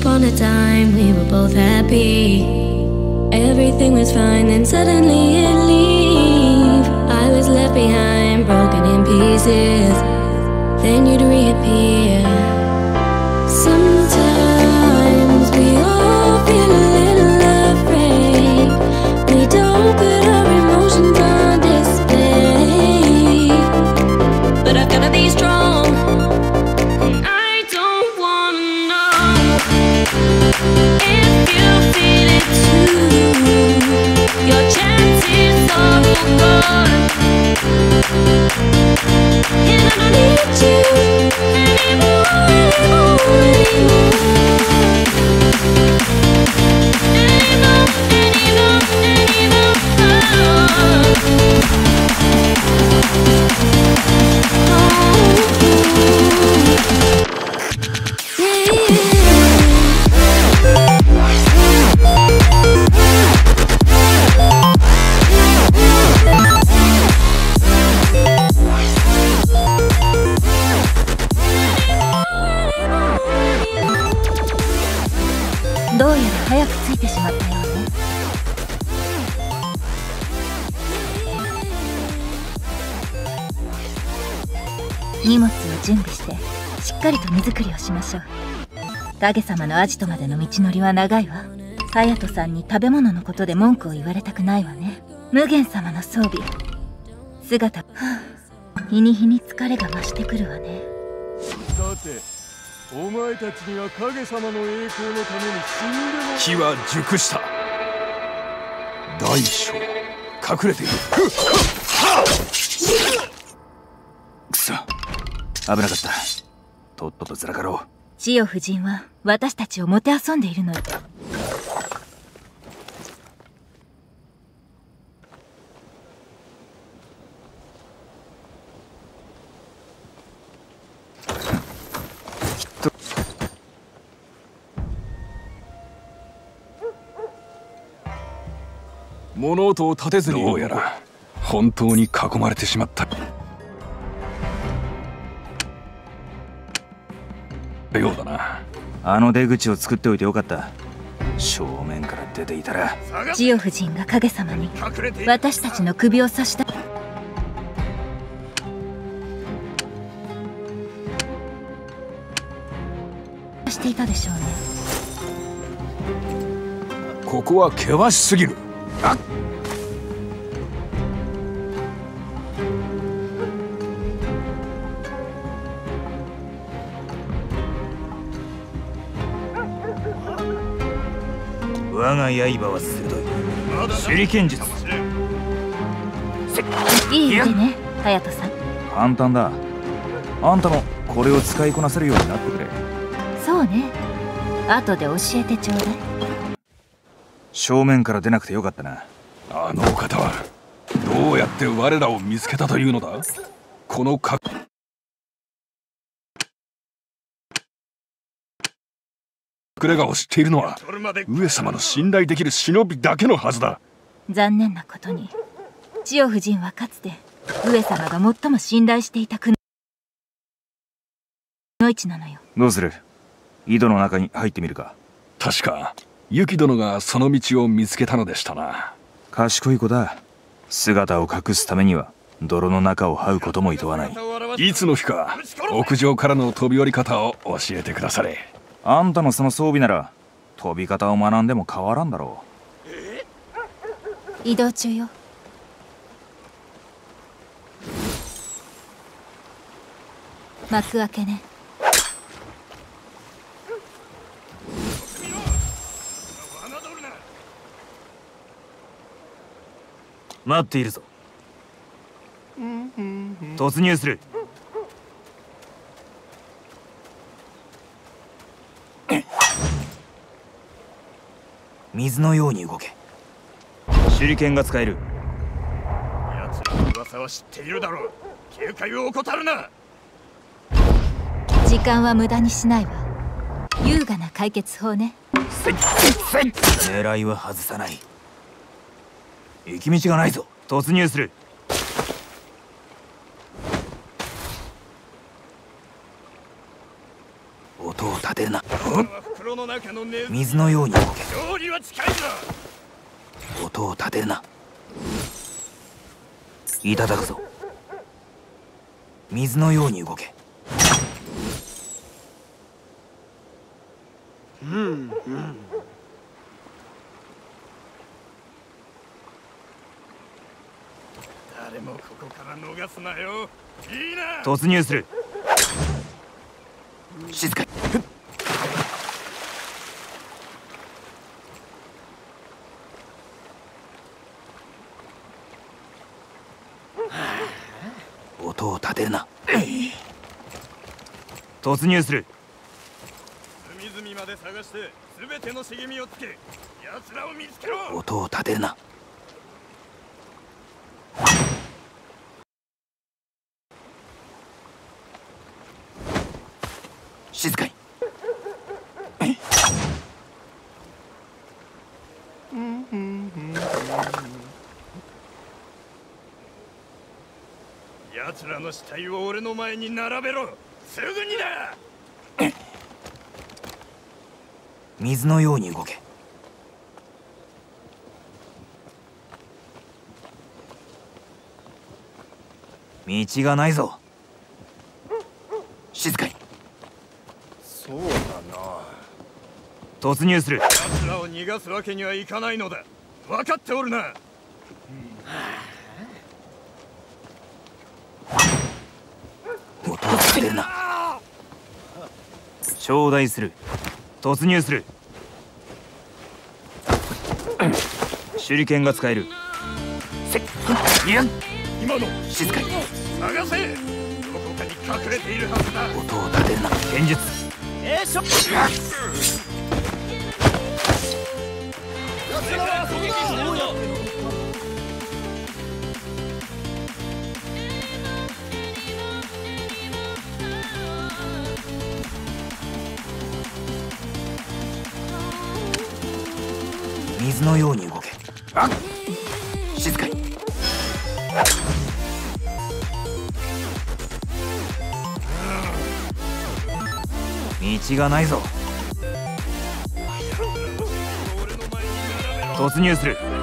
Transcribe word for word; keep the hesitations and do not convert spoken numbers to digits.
upon a time we were both happy. Everything was fine, then suddenly it leave. I was left behind, broken in pieces. Then you'd reappear. Sometimes we all feel a little afraid. We don't put our emotions on display. But I've gotta be strong. I don't wanna know if you feel it too. Your chances are all gone, and I don't need you anymore, anymore, anymore, anymore, anymore, anymore. どうやら早く着いてしまったようね。荷物を準備してしっかりと荷造りをしましょう。影様のアジトまでの道のりは長いわ。隼人さんに食べ物のことで文句を言われたくないわね。無限様の装備姿、はあ、日に日に疲れが増してくるわね。 さて、お前たちには影様の栄光のために死んでも。 機は熟した。大将隠れている。くそ、危なかった。とっととずらかろう。 千代夫人は私たちをもてあそんでいるのよ。 物音を立てずに。どうやら本当に囲まれてしまったようだな。 あの出口を作っておいてよかった。正面から出ていたら。 千代夫人が影様に私たちの首を刺したしていたでしょうね。 ここは険しすぎる。あっ、 我が刃は鋭い。手裏剣術。 いい腕ね、隼人さん。 簡単だ。あんたもこれを使いこなせるようになってくれ。 そうね、後で教えてちょうだい。 正面から出なくてよかったな。 あのお方はどうやって我らを見つけたというのだ。このか隠れ家を知っているのは上様の信頼できる忍びだけのはずだ。 残念なことに千代夫人はかつて上様が最も信頼していた国の位置なのよ。 どうする？井戸の中に入ってみるか。 確か雪殿がその道を見つけたのでしたな。 賢い子だ。姿を隠すためには泥の中を這うこともいとわない。 いつの日か屋上からの飛び降り方を教えてくだされ。 あんたのその装備なら飛び方を学んでも変わらんだろう。移動中よ。幕開けね。 待っているぞ。突入する。水のように動け。手裏剣が使える。 奴の噂は知っているだろう。警戒を怠るな。 時間は無駄にしないわ。優雅な解決法ね。 狙いは外さない。行き道がないぞ。突入する。音を立てるな。 水のように動け。 勝利は近いぞ。 音を立てるな。いただくぞ。水のように動け。 うんうん。誰もここから逃すなよ。いいな。 突入する。静かに。音を立てるな。突入する。 隅々まで探して全ての茂みをつけ、奴らを見つけろ。 音を立てるな。静かに。 奴らの死体を俺の前に並べろ。すぐにだ。 水のように動け。道がないぞ。静かに。 そうだな。 突入する。 奴らを逃がすわけにはいかないのだ。分かっておるな。 音を立てるな。頂戴する。突入する。手裏剣が使える。せっいや今の静かに。 探せ。どこかに隠れているはずだ。 音を立てるな。剣術。 えー、しょ奴らは攻撃してるぞ。 水のように動け。静かに。道がないぞ。突入する。